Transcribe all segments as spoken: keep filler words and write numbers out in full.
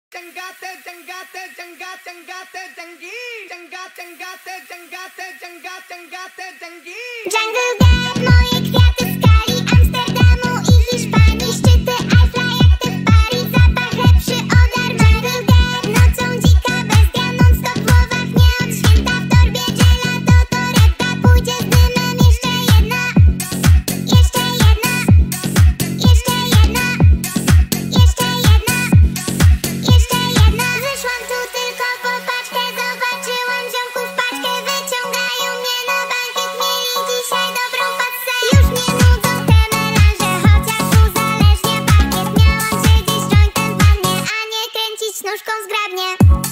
Jangate, jangate, jangate, jangate, jangi. Jangate, jangate, jangate, jangate, jangate, jangi. Jungle Girl, moje kwiaty w skali Amsterdamu i Hiszpanii. Szczyty Eiffla jak te w Paris, zapach lepszy od Jungle Girl, nocą dzika bestia, non stop w głowach nie od święta. W torbie gelato, torebka pójdzie z dymem. Jeszcze jedna, jeszcze jedna, jeszcze jedna, jeszcze jedna, jeszcze jedna. Wyszłam tu tylko po paczkę, zobaczyłam ziomków paczkę. Wyciągają mnie na bankiet, mieli dzisiaj dobrą passę. Już mnie nudzą te melanże, chociaż uzależnia pakiet. Miałam siedzieć jointem w wannie, a nie kręcić nóżką zgrabnie.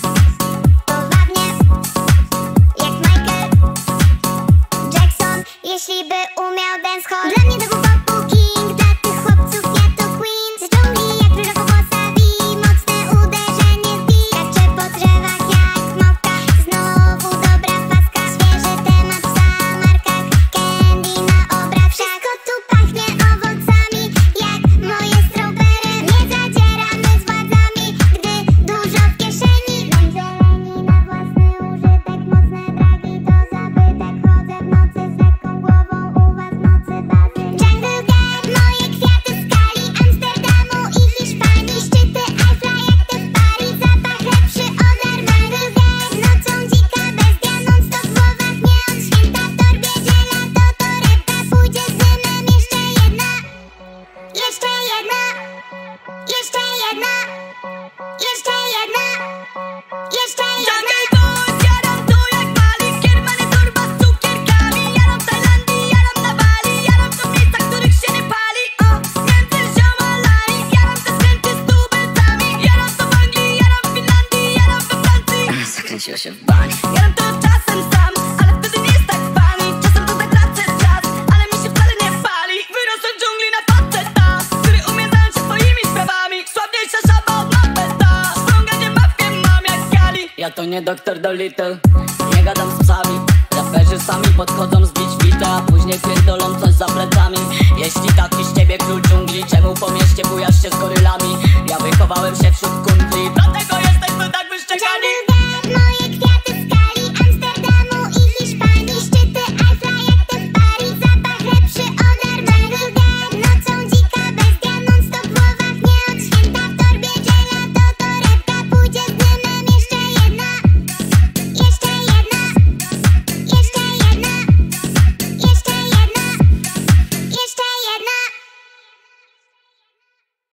Powabnie, jak Michael Jackson, jeśli by umiał dancehall. Dla mnie to był pop king, dla tych chłopców ja to queen. Z dżungli jak różowowłosa V, mocne uderzenie w beat. Skaczę po drzewach jak małpka, znowu dobra paska. Świeży temat w zamarzkach, candy na obraz. Wszystko tu pachnie owocami, jak moje strawberry. Nie zadzieramy z władzami, gdy dużo w kieszeni. Zieleni na własny użytek, mocne dragi to zabytek. Chodzę w nocy z lekką głową, u was w nocy bazy. Jungle Girl, moje kwiaty w skali Amsterdamu i Hiszpanii. Szczyty Eiffla jak te w Paris, zapach lepszy od Jungle Girl, nocą dzika bestia, non stop w głowach nie od święta. W torbie gelato, torebka pójdzie z dymem. Jeszcze jedna, jeszcze jedna, jeszcze jedna, jeszcze jedna, jeszcze jedna. Jungle Boys, jaram tu jak Mali. Kiermany torba z cukierkami. Jaram w Tajlandii, jaram na Bali. Jaram w miejscach, których się nie pali. O, między ziomalami. Jaram te skręty z tubylcami. Jaram to w Anglii, jaram w Finlandii. Jaram we Francji. Zakręciła się w bani. Jaram to czasem sam, ale wtedy nie jest tak fani. Czasem to zakracę czas, ale mi się wcale nie pali. Wyrosłem w dżungli na faceta, który umie zająć się swoimi sprawami. Sławniejsza żaba od Mapeta. Ściąganie mafię mam jak Kali. Ja to nie doktor Dolittle, nie gadam z psami. Raperzy sami podchodzą zbić bita, a później pierdolą coś za plecami. Jeśli taki z ciebie król dżungli, czemu po mieście bujasz się z gorylami?